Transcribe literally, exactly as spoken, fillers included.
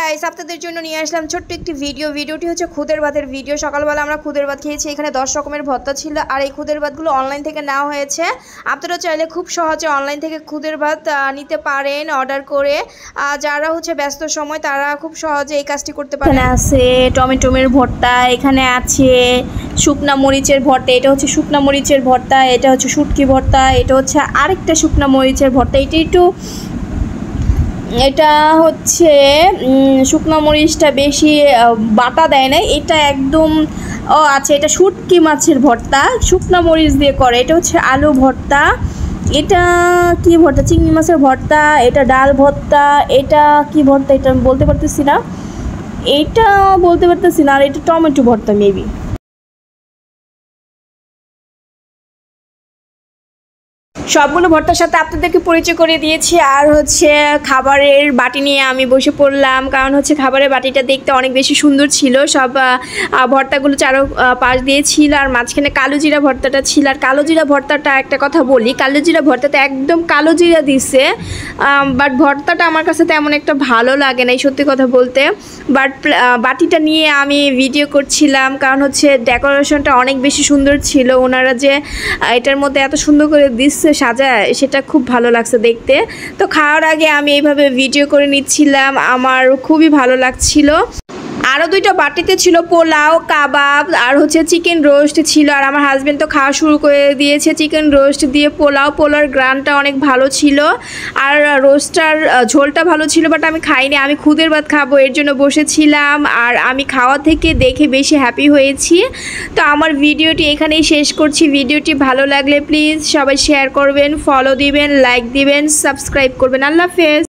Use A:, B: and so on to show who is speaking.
A: Guys আপনাদের জন্য নিয়ে আসলাম ছোট্ট একটি ভিডিও ভিডিওটি হচ্ছে খুদের ভাতের ভিডিও। সকালবেলা আমরা খুদের ভাত খেয়েছি, এখানে দশ রকমের ভর্তা ছিল আর এই খুদের ভাতগুলো অনলাইন থেকে নেওয়া হয়েছে। আপনারা চাইলে খুব সহজে অনলাইন থেকে খুদের ভাত নিতে পারেন অর্ডার করে। যারা হচ্ছে ব্যস্ত সময় তারা খুব সহজে এই কাজটি করতে পারেন। এখানে আছে টমেটোমের ভর্তা, এখানে আছে শুকনা মরিচের ভর্তা, এটা হচ্ছে শুকনা মরিচের ভর্তা, এটা হচ্ছে শুটকি ভর্তা, এটা হচ্ছে আরেকটা শুকনা মরিচের ভর্তা। এটি একটু এটা হচ্ছে শুকনো মরিচটা বেশি বাটা দেয় না, এটা একদম ও আচ্ছা এটা শুটকি মাছের ভর্তা শুকনো মরিচ দিয়ে করে। এটা হচ্ছে আলু ভর্তা, এটা কি ভর্তা চিংড়ি মাছের ভর্তা, এটা ডাল ভর্তা, এটা কি ভর্তা এটা আমি বলতে পারতেছি না, এইটা বলতে পারতেছি না, আর এটা টমেটো ভর্তা মেবি। সবগুলো ভর্তার সাথে আপনাদেরকে পরিচয় করে দিয়েছি। আর হচ্ছে খাবারের বাটি নিয়ে আমি বসে পড়লাম, কারণ হচ্ছে খাবারের বাটিটা দেখতে অনেক বেশি সুন্দর ছিল। সব ভর্তাগুলো চারো পাশ দিয়ে ছিল আর মাঝখানে কালো জিরা ভর্তাটা ছিল। আর কালো জিরা ভর্তাটা একটা কথা বলি, কালো জিরা ভর্তাতে একদম কালো জিরা দিছে, বাট ভর্তাটা আমার কাছে তেমন একটা ভালো লাগে না সত্যি কথা বলতে। বাট বাটিটা নিয়ে আমি ভিডিও করছিলাম, কারণ হচ্ছে ডেকোরেশনটা অনেক বেশি সুন্দর ছিল। ওনারা যে এটার মধ্যে এত সুন্দর করে দিচ্ছে সাজায়, সেটা খুব ভালো লাগছে দেখতে। তো খাওয়ার আগে আমি এইভাবে ভিডিও করে নিচ্ছিলাম, আমার খুবই ভালো লাগছিল। আরও দুইটা বাটিতে ছিল পোলাও, কাবাব আর হচ্ছে চিকেন রোস্ট ছিল। আর আমার হাজব্যান্ড তো খাওয়া শুরু করে দিয়েছে চিকেন রোস্ট দিয়ে পোলাও। পোলাওর গ্রানটা অনেক ভালো ছিল আর রোস্টার ঝোলটা ভালো ছিল, বাট আমি খাইনি, আমি খুদের ভাত খাবো এর জন্য বসেছিলাম। আর আমি খাওয়া থেকে দেখে বেশি হ্যাপি হয়েছি। তো আমার ভিডিওটি এখানেই শেষ করছি। ভিডিওটি ভালো লাগলে প্লিজ সবাই শেয়ার করবেন, ফলো দিবেন, লাইক দিবেন, সাবস্ক্রাইব করবেন। আল্লাহ হাফেজ।